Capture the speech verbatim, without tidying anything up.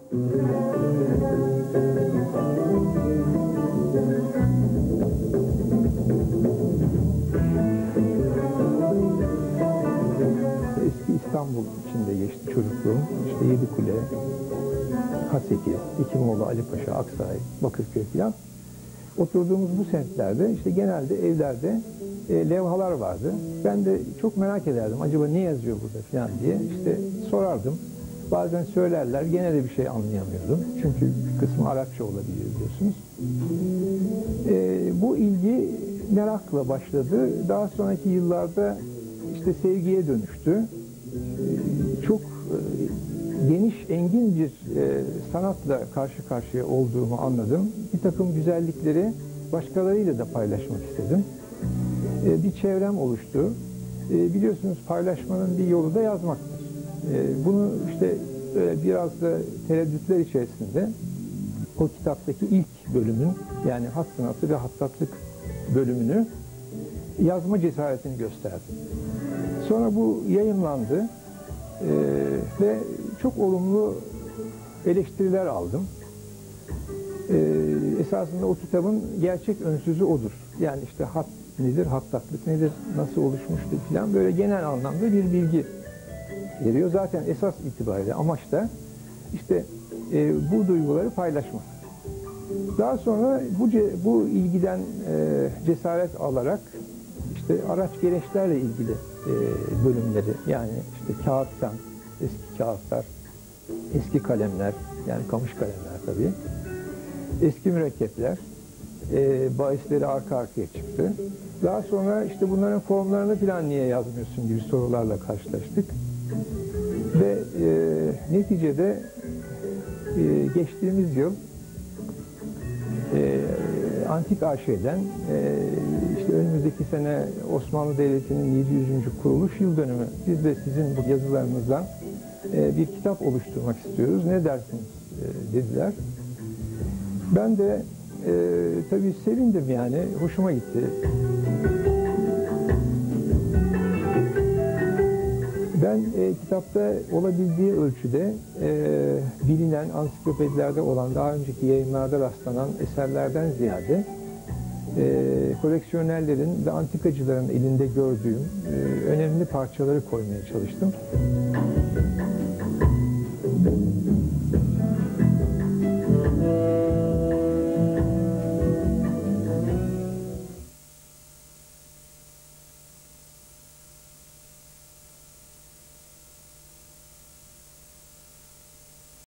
Eski İstanbul içinde geçti çocukluğum. İşte Yedikule, Haseki, Hekimoğlu, Alipaşa, Aksaray, Bakırköy falan. Oturduğumuz bu semtlerde işte genelde evlerde e, levhalar vardı. Ben de çok merak ederdim. Acaba ne yazıyor burada falan diye. İşte sorardım. Bazen söylerler. Gene de bir şey anlayamıyordum. Çünkü bir kısmı Arapça olabiliyor biliyorsunuz. E, bu ilgi merakla başladı. Daha sonraki yıllarda işte sevgiye dönüştü. E, çok e, geniş, engin bir e, sanatla karşı karşıya olduğumu anladım. Bir takım güzellikleri başkalarıyla da paylaşmak istedim. E, bir çevrem oluştu. E, biliyorsunuz paylaşmanın bir yolu da yazmaktır. E, bunu işte e, biraz da tereddütler içerisinde o kitaptaki ilk bölümün, yani hat sanatı ve hattatlık bölümünü yazma cesaretini gösterdim. Sonra bu yayınlandı e, ve çok olumlu eleştiriler aldım. E, esasında o kitabın gerçek önsüzü odur. Yani işte hat nedir, hattatlık nedir, nasıl oluşmuştur falan, böyle genel anlamda bir bilgi veriyor. Zaten esas itibariyle amaç da işte e, bu duyguları paylaşmak. Daha sonra bu, bu ilgiden e, cesaret alarak işte araç gereçlerle ilgili e, bölümleri, yani işte kağıttan, eski kağıtlar, eski kalemler, yani kamış kalemler tabii, eski mürekkepler, e, bahisleri arka arkaya çıktı. Daha sonra işte bunların formlarını falan niye yazmıyorsun gibi sorularla karşılaştık. Ve e, neticede e, geçtiğimiz yıl e, Antik A Ş'den e, işte önümüzdeki sene Osmanlı Devleti'nin yedi yüzüncü kuruluş yıl dönümü. Biz de sizin bu yazılarınızdan e, bir kitap oluşturmak istiyoruz. Ne dersiniz e, dediler. Ben de e, tabii sevindim, yani hoşuma gitti. Ben e, kitapta olabildiği ölçüde e, bilinen, ansiklopedilerde olan, daha önceki yayınlarda rastlanan eserlerden ziyade e, koleksiyonerlerin ve antikacıların elinde gördüğüm e, önemli parçaları koymaya çalıştım.